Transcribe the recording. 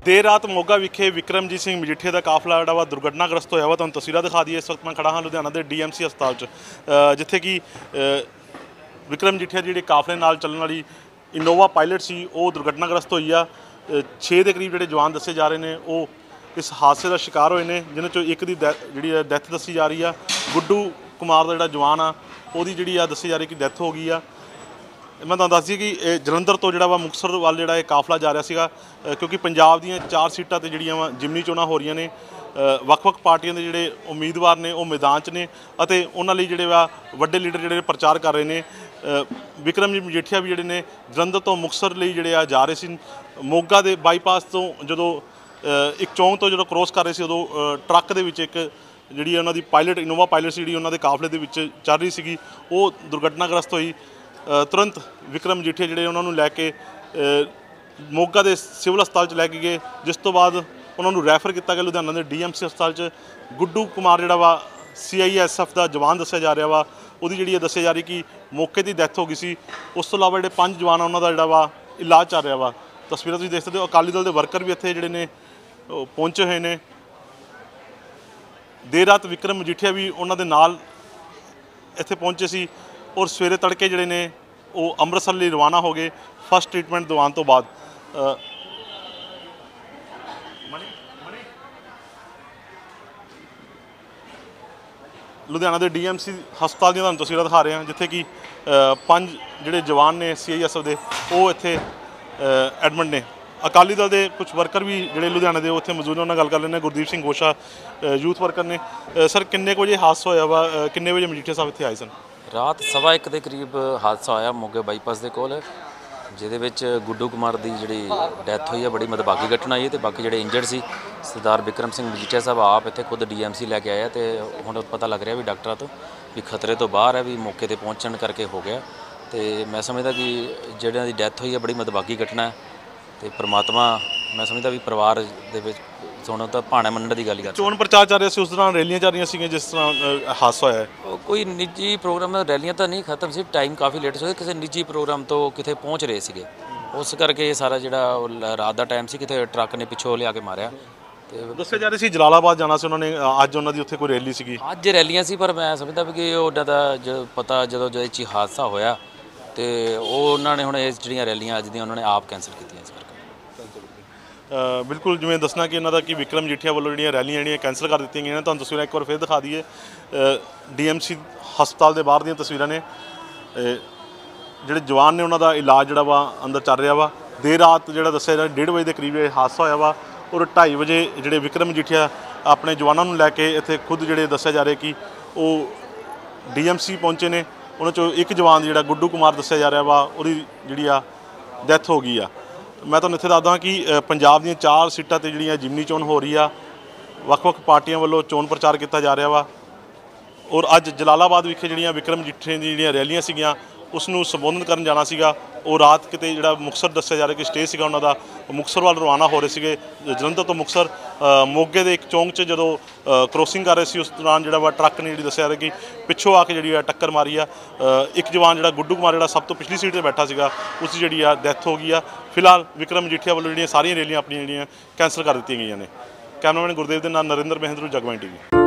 देर रात मोगा विखे विक्रमजीत सिंह मजीठिया का काफला जोड़ा वा दुर्घटनाग्रस्त होया वा। तुहानूं तस्वीरां दिखा दी। इस वक्त मैं खड़ा हाँ लुधियाना के DMC हस्पताल जिथे कि विक्रम मजीठिया जी काफले नाल चलण वाली इनोवा पायलट सी वो दुर्घटनाग्रस्त हुई आ। 6 के करीब जो जवान दसे जा रहे हैं वो इस हादसे का शिकार होए हैं, जिन्होंने चो एक की जी डैथ दसी जा रही है। गुड्डू कुमार का जोड़ा जवान आ वो जी दसी जा रही कि डैथ हो गई आ। मैं तुहानूं दस दी कि जलंधर तो जोड़ा वा मुक्तसर वाल जोड़ा काफला जा रहा सीगा, क्योंकि पंजाब दी 4 सीटां ते जिहड़ियां वा जिमनी चोणां हो रही ने। ਵੱਖ-ਵੱਖ पार्टियां के जिहड़े उम्मीदवार ने वो मैदान च ने अते उन्हां लई जिहड़े वा वड्डे लीडर जिहड़े प्रचार कर रहे हैं। विक्रम मजीठिया भी जिहड़े ने जलंधर तो मुक्तसर लई जिहड़े आ जा रहे सी। मोगा दे बाईपास तो जदों एक चौंक तो जो क्रॉस कर रहे सी उदों ट्रक दे विच एक जिहड़ी उन्हां दी पायलट इनोवा पायलट सी जिहड़ी उन्हां दे काफले दे विच चल रही सीगी वो दुर्घटनाग्रस्त होई। तुरंत विक्रम मजीठिया जिहड़े उन्होंने लैके मोगा के सिविल हस्पताल लैके गए, जिस तो बाद उन्होंने रैफर किया गया लुधियाना के DMC हस्पताल। गुड्डू कुमार जोड़ा वा CISF का जवान दसिया जा रहा वा, वो जी दसिया जा रही कि मौके की डैथ हो गई सी। उस तो इलावा जो 5 जवान उन्होंने जोड़ा वा इलाज चल रहा वा। तस्वीर तुसीं देख सकते हो। अकाली दल के वर्कर भी इत्थे जिहड़े ने पहुंचे हुए हैं। देर रात विक्रम मजीठिया भी उन्होंने नाल इत्थे पहुंचे सी और सवेरे तड़के जिहड़े ने वो अमृतसर लिए रवाना हो गए फस्ट ट्रीटमेंट दवान तो बाद। लुधियाना के DMC हस्पताल दी तुहानूं तस्वीरां दिखा रहे हैं, जिथे कि 5 जिहड़े जवान ने CISF के वो इत्थे एडमिट ने। अकाली दल के कुछ वर्कर भी जिहड़े लुधियाना के उत्थे मौजूद ने, उन्हां नाल गल कर लेने। गुरदीप सिंह गोशा यूथ वर्कर ने। सर किन्ने बजे हादसा होया वा, किन्ने बजे मजीठिया साहब इत्थे आए सन? रात 1:15 के करीब हादसा होया मोगे बाईपास के कोल, जिहदे विच गुड्डू कुमार की जिहड़ी डैथ हुई है बड़ी मदभागी घटना है। तो बाकी जिहड़े इंजर्ड सी सरदार विक्रम सिंह मजीठिया साहब आप इत्थे खुद DMC लैके आए तो हुण पता लग रहा भी डॉक्टरों तो भी खतरे तो बाहर है, भी मौके पर पहुँचण करके हो गया। तो मैं समझदा कि जिहड़ियां दी डैथ हुई है बड़ी मदभागी घटना है। तो परमात्मा मैं समझदा भी परिवार दे विच ਹੁਣ ਤਾਂ ਭਾਣਾ ਮੰਨਣ ਦੀ ਗੱਲ ਕਰ। ਚੋਣ ਪ੍ਰਚਾਰ ਚੱਲ ਰਿਹਾ ਸੀ ਉਸ ਦੌਰਾਨ ਰੈਲੀਆਂ ਚੱਲ ਰਹੀਆਂ ਸੀਗੀਆਂ ਜਿਸ ਤਰ੍ਹਾਂ ਹਾਦਸਾ ਹੋਇਆ ਹੈ। ਕੋਈ ਨਿੱਜੀ ਪ੍ਰੋਗਰਾਮ ਰੈਲੀਆਂ ਤਾਂ ਨਹੀਂ ਖਤਮ ਸੀ, ਟਾਈਮ ਕਾਫੀ ਲੇਟ ਸੀ, ਕਿਸੇ ਨਿੱਜੀ ਪ੍ਰੋਗਰਾਮ ਤੋਂ ਕਿਤੇ ਪਹੁੰਚ ਰਹੇ ਸੀਗੇ। ਉਸ ਕਰਕੇ ਇਹ ਸਾਰਾ ਜਿਹੜਾ ਰਾਤ ਦਾ ਟਾਈਮ ਸੀ ਕਿਤੇ ਟਰੱਕ ਨੇ ਪਿੱਛੋਂ ਲਿਆ ਕੇ ਮਾਰਿਆ। ਤੇ ਦੱਸਿਆ ਜਾ ਰਿਹਾ ਸੀ ਜਲਾਲਾਬਾਦ ਜਾਣਾ ਸੀ ਉਹਨਾਂ ਨੇ, ਅੱਜ ਉਹਨਾਂ ਦੀ ਉੱਥੇ ਕੋਈ ਰੈਲੀ ਸੀਗੀ। ਅੱਜ ਰੈਲੀਆਂ ਸੀ ਪਰ ਮੈਂ ਸਮਝਦਾ ਵੀ ਕਿ ਉਹਨਾਂ ਦਾ ਜਦੋਂ ਪਤਾ ਜਦੋਂ ਇਹ 'ਚ ਹਾਦਸਾ ਹੋਇਆ ਤੇ ਉਹ ਉਹਨਾਂ ਨੇ ਹੁਣ ਇਹ ਜਿਹੜੀਆਂ ਰੈਲੀਆਂ ਅੱਜ ਦੀਆਂ ਉਹਨਾਂ ਨੇ ਆਪ ਕੈਂਸਲ ਕੀਤੀਆਂ ਇਸ ਕਰਕੇ। बिल्कुल जिवें दसना कि इन्हों का कि विक्रम मजीठिया वालों जो रैलियां कैंसल कर दी गई। तुहानूं तस्वीरें एक बार फिर दिखा दीए। DMC हस्पताल के बाहर दी तस्वीरां ने। जिहड़े जवान ने उन्हों इलाज जोड़ा वा अंदर चल रहा वा। देर रात जो दसिया 1:30 बजे के करीब हादसा होया वा और 2:30 बजे जो विक्रम मजीठिया अपने जवानों लैके इत्थे खुद जो दसिया जा रहा कि वो DMC पहुँचे ने। उन्होंने चो एक जवान जो गुड्डू कुमार दसिया जा रहा वा वो जी डैथ हो गई आ। मैं तुहानूं इत्थे दसदा कि पंजाब दी 4 सीटां ते जिहड़ियां जिमनी चोण हो रही आ। ਵੱਖ-ਵੱਖ पार्टियां वालों चोण प्रचार किया जा रहा वा और अज जलालाबाद विखे जिहड़ियां विक्रम मजीठिया दी जिहड़ियां रैलियां सीगियां उसनूं संबोधन करन जाना सीगा। और रात किते जिहड़ा मुक्तसर दस्सिया जा रहा कि स्टे सीगा उन्हां दा, मुक्तसर वाल रवाना हो रहे सीगे। जलंधर तो मुक्तसर मोगे दे एक चौंक च जदों क्रॉसिंग कर रहे सी उस दौरान जिहड़ा वा ट्रक ने जिहड़ी दस्सिया जा रहा कि पिछों आके जिहड़ी टक्कर मारी आ। एक जवान जिहड़ा गुड्डू कुमार जिहड़ा सब तो पिछली सीट ते बैठा सीगा उसकी जिहड़ी डैथ हो गई आ। फिलहाल विक्रम मजीठिया वालों जिहड़ियां सारियां रैलियां अपनियां जिहड़ियां कैंसल कर दित्तियां गईयां ने। कैमरामैन गुरदेव दे नाल नरेंद्र महेंद्रू, जगबानी TV।